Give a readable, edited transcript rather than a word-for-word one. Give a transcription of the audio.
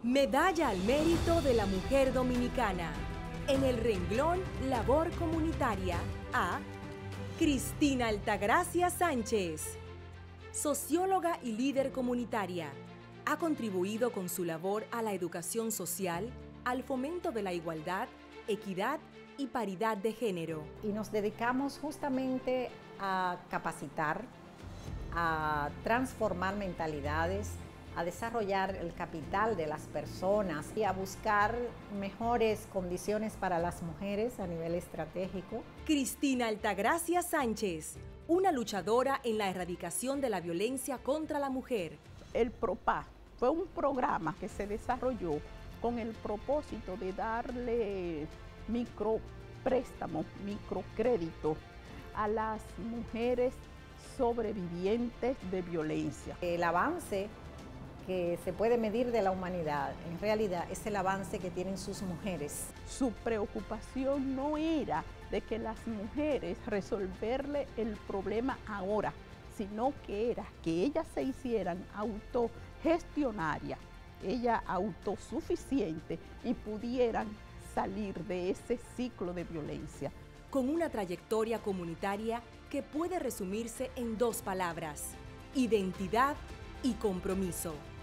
Medalla al Mérito de la Mujer Dominicana. En el renglón Labor Comunitaria a Cristina Altagracia Sánchez. Socióloga y líder comunitaria. Ha contribuido con su labor a la educación social, al fomento de la igualdad, equidad y paridad de género. Y nos dedicamos justamente a capacitar, a transformar mentalidades, a desarrollar el capital de las personas y a buscar mejores condiciones para las mujeres a nivel estratégico. Cristina Altagracia Sánchez, una luchadora en la erradicación de la violencia contra la mujer. El PROPA fue un programa que se desarrolló con el propósito de darle micropréstamos, microcréditos a las mujeres sobrevivientes de violencia. El avance que se puede medir de la humanidad, en realidad es el avance que tienen sus mujeres. Su preocupación no era de que las mujeres resolverle el problema ahora, sino que era que ellas se hicieran autogestionarias, ellas autosuficientes y pudieran salir de ese ciclo de violencia. Con una trayectoria comunitaria que puede resumirse en 2 palabras: identidad y compromiso.